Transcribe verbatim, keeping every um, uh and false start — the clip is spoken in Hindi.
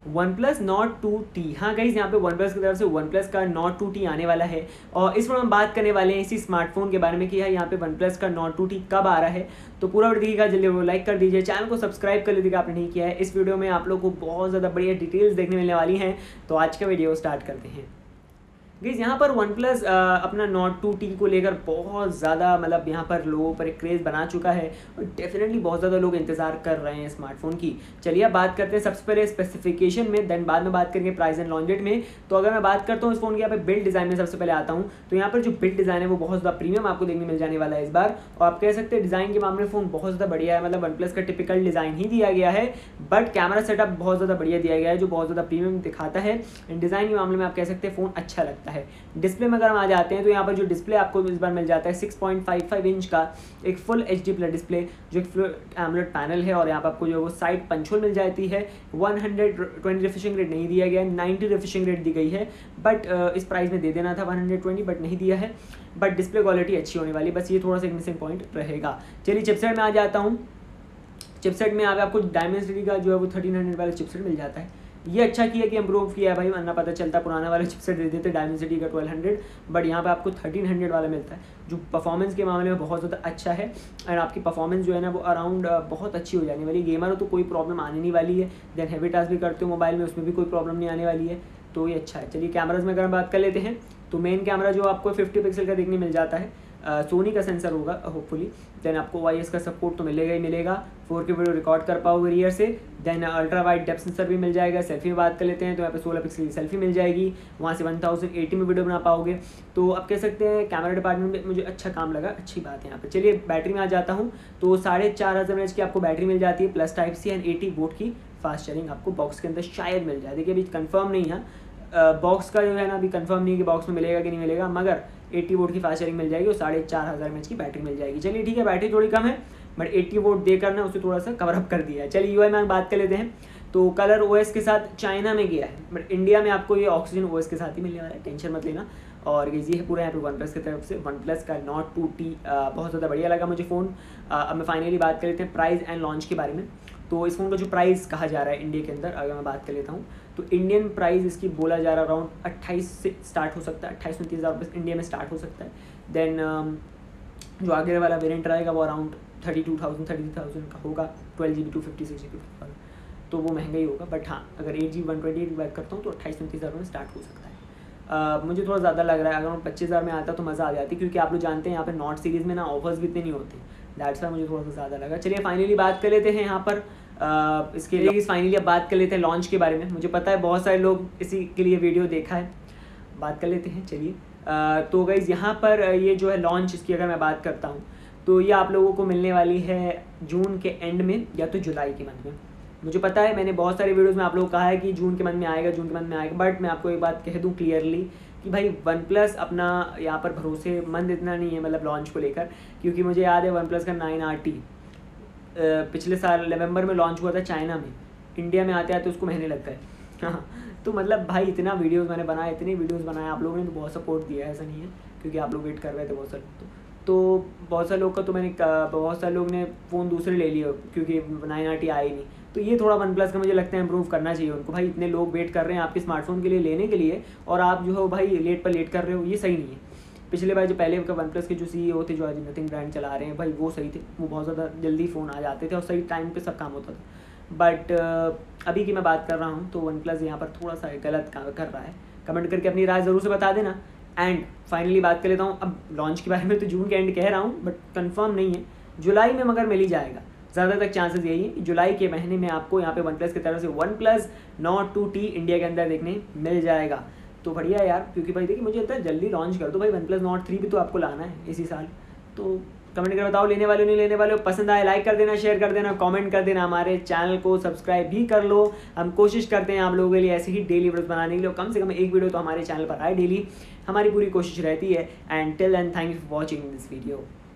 One plus Nord two T. हाँ गाइस, यहाँ पे वन प्लस की तरफ से वन प्लस का नॉट टू टी आने वाला है और इस पर हम बात करने वाले हैं इसी स्मार्टफोन के बारे में कि यहाँ पे वन प्लस का नॉट टू टी कब आ रहा है। तो पूरा वीडियो देखिएगा, जल्दी वो लाइक कर दीजिए, चैनल को सब्सक्राइब कर लीजिएगा आपने नहीं किया है। इस वीडियो में आप लोग को बहुत ज़्यादा बढ़िया डिटेल्स देखने मिलने वाली हैं। तो आज का वीडियो स्टार्ट करते हैं। गाइस यहाँ पर वन प्लस अपना नॉट टू टी को लेकर बहुत ज़्यादा मतलब यहाँ पर लोगों पर एक क्रेज़ बना चुका है और डेफिनेटली बहुत ज़्यादा लोग इंतजार कर रहे हैं स्मार्टफोन की। चलिए अब बात करते हैं सबसे पहले स्पेसिफिकेशन में, देन बाद में बात करेंगे प्राइस एंड लॉन्च डेट में। तो अगर मैं बात करता हूँ इस फोन की यहाँ पे बिल्ड डिज़ाइन में सबसे पहले आता हूँ, तो यहाँ पर जो बिल्ड डिज़ाइन है वो बहुत ज़्यादा प्रीमियम आपको देखने मिल जाने वाला है इस बार। और आप कह सकते हैं डिज़ाइन के मामले में फ़ोन बहुत ज़्यादा बढ़िया है, मतलब वन प्लस का टिपिकल डिज़ाइन ही दिया गया है, बट कैमरा सेटअप बहुत ज़्यादा बढ़िया दिया गया है जो बहुत ज़्यादा प्रीमियम दिखाता है। डिज़ाइन के मामले में आप कह सकते हैं फ़ोन अच्छा लगता है। डिस्प्ले में अगर हम आ जाते हैं तो यहाँ पर जो डिस्प्ले आपको इस बार मिल जाता है six point five five inch का एक full H D plus display जो एक एमोलेड पैनल है। और यहाँ पर आपको जो वो साइड पंच होल मिल जाती है। One hundred twenty refreshing rate नहीं दिया गया है, नाइन्टी रिफ्रेशिंग रेट दी गई है, बट इस प्राइस में दे देना था वन हंड्रेड ट्वेंटी, बट नहीं दिया है। बट डिस्प्ले क्वालिटी अच्छी होने वाली, बस ये थोड़ा सा मिसिंग पॉइंट रहेगा। चलिए चिपसेट में आ जाता हूँ। चिपसेट में आप आपको डायमेंसिटी का जो है वो थर्टीन हंड्रेड वाला चिपसेट मिल जाता है। ये अच्छा किया कि इम्प्रूव किया है भाई, वरना पता चलता पुराना वाला चिपसेट दे देते डायमेंसिटी का ट्वेल्व हंड्रेड, बट यहाँ पे आपको थर्टीन हंड्रेड वाला मिलता है जो परफॉर्मेंस के मामले में बहुत ज़्यादा अच्छा है। एंड आपकी परफॉर्मेंस जो है ना वो अराउंड बहुत अच्छी हो जाने वाली है। गेमर हो तो कोई प्रॉब्लम आने नहीं वाली है, देन हैवी टास्क भी करते हो मोबाइल में उसमें भी कोई प्रॉब्लम नहीं आने वाली है, तो ये अच्छा है। चलिए कैमराज में अगर हम बात कर लेते हैं तो मेन कैमरा जो आपको फिफ्टी पिक्सल का देखने मिल जाता है, सोनी का सेंसर होगा होपफुली। देन आपको वाई एस का सपोर्ट तो मिलेगा ही मिलेगा, फोर के वीडियो रिकॉर्ड कर पाओगे रियर से। Then ultra wide depth sensor भी मिल जाएगा। सेल्फी में बात कर लेते हैं तो यहाँ पे सोलह पिक्सल की सेल्फी मिल जाएगी, वहाँ से वन थाउजेंड एटी में वीडियो बना पाओगे। तो आप कह सकते हैं कैमरा डिपार्टमेंट में मुझे अच्छा काम लगा, अच्छी बात है यहाँ पे। चलिए बैटरी में आ जाता हूँ, तो साढ़े चार हज़ार एम एच की आपको बैटरी मिल जाती है, plus type C and eighty watt की फास्ट चार्जिंग आपको बॉक्स के अंदर शायद मिल जाए। देखिए अभी कंफर्म नहीं है बॉक्स का जो है ना, अभी कंफर्म नहीं है कि बॉक्स में मिलेगा कि नहीं मिलेगा, मगर एटी वोट की फास्ट चार्जिंग मिल जाएगी और साढ़े चार हज़ार एम एच की बैटरी मिल जाएगी। चलिए ठीक है, बैटरी थोड़ी कम है बट एटी वोट देकर ना उसे थोड़ा सा कवर अप कर दिया है। चलिए यूआई में बात कर लेते हैं, तो कलर ओएस के साथ चाइना में गया है, बट इंडिया में आपको ये ऑक्सीजन ओएस के साथ ही मिलने वाला है, टेंशन मत लेना। और ये है पूरा यहाँ पे वन प्लस की तरफ से वन प्लस का नॉट टू टी बहुत ज़्यादा बढ़िया लगा मुझे फ़ोन। अब मैं फाइनली बात कर लेते हैं प्राइस एंड लॉन्च के बारे में। तो इस फोन का जो प्राइस कहा जा रहा है इंडिया के अंदर, अगर मैं बात कर लेता हूँ तो इंडियन प्राइस इसकी बोला जा रहा है अराउंड अट्ठाईस से स्टार्ट हो सकता है, अट्ठाईस उनतीस हज़ार रुपये इंडिया में स्टार्ट हो सकता है। देन जो आगे वाला वेरिएंट रहेगा वो around thirty two thousand thirty thousand का होगा, twelve G B two fifty six G B वाला, तो वो महंगा ही होगा। बट हाँ, अगर एट जी वन ट्वेंटी की बात करता हूँ तो अट्ठाईस उनतीस हज़ार में स्टार्ट हो सकता है। Uh, मुझे थोड़ा ज़्यादा लग रहा है, अगर मैं पच्चीस हज़ार में आता तो मज़ा आ जाती, क्योंकि आप लोग जानते हैं यहाँ पे नॉट सीरीज़ में ना ऑफर्स भी इतने नहीं होते, दैट्स वाई मुझे थोड़ा सा ज़्यादा लगा। चलिए फाइनली बात कर लेते हैं यहाँ पर uh, इसके लिए फाइनली अब बात कर लेते हैं लॉन्च के बारे में। मुझे पता है बहुत सारे लोग इसी के लिए वीडियो देखा है, बात कर लेते हैं। चलिए uh, तो गाइज़ यहाँ पर ये जो है लॉन्च इसकी अगर मैं बात करता हूँ तो ये आप लोगों को मिलने वाली है जून के एंड में या तो जुलाई के मंथ में। मुझे पता है मैंने बहुत सारे वीडियोस में आप लोगों को कहा है कि जून के मंथ में आएगा, जून के मंथ में आएगा, बट मैं आपको एक बात कह दूं क्लियरली कि भाई वन प्लस अपना यहाँ पर भरोसेमंद इतना नहीं है, मतलब लॉन्च को लेकर, क्योंकि मुझे याद है वन प्लस का नाइन आर टी पिछले साल नवंबर में लॉन्च हुआ था चाइना में, इंडिया में आते आते उसको महीने लग गए। हाँ, तो मतलब भाई इतना वीडियोस मैंने बनाए, इतने वीडियोस बनाए, आप लोगों ने तो बहुत सपोर्ट दिया है, ऐसा नहीं है, क्योंकि आप लोग वेट कर रहे थे बहुत सारे लोग। तो बहुत सारे लोग का तो मैंने बहुत सारे लोग ने फ़ोन दूसरे ले लिए क्योंकि नाइन आर टी आई नहीं। तो ये थोड़ा वन प्लस का मुझे लगता है इंप्रूव करना चाहिए उनको। भाई इतने लोग वेट कर रहे हैं आपके स्मार्टफोन के लिए लेने के लिए, और आप जो हो भाई लेट पर लेट कर रहे हो, ये सही नहीं है। पिछले बार जो पहले का वन प्लस के जो सी ई ओ थे जो आज नथिंग ब्रांड चला रहे हैं भाई, वो सही थे, वो बहुत ज़्यादा जल्दी फ़ोन आ जाते थे और सही टाइम पे सब काम होता था। बट अभी की मैं बात कर रहा हूँ तो वन प्लस यहाँ पर थोड़ा सा गलत काम कर रहा है। कमेंट करके अपनी राय ज़रूर से बता देना। एंड फाइनली बात कर लेता हूँ अब लॉन्च के बारे में, तो जून के एंड कह रहा हूँ बट कंफर्म नहीं है, जुलाई में मगर मिल ही जाएगा। ज़्यादा तक चांसेस यही है कि जुलाई के महीने में आपको यहाँ पे वन प्लस की तरफ से one plus Nord two T India के अंदर देखने मिल जाएगा। तो बढ़िया यार, क्योंकि भाई देखिए मुझे लगता है जल्दी लॉन्च कर दो भाई, वन प्लस नॉट थ्री भी तो आपको लाना है इसी साल। तो कमेंट कर बताओ लेने वाले हो नहीं लेने वाले हो, पसंद आए लाइक कर देना, शेयर कर देना, कमेंट कर देना, हमारे चैनल को सब्सक्राइब भी कर लो। हम कोशिश करते हैं आप लोगों के लिए ऐसे ही डेली वीडियोस बनाने के लिए, कम से कम एक वीडियो तो हमारे चैनल पर आए डेली, हमारी पूरी कोशिश रहती है। And till end thank you for watching this video.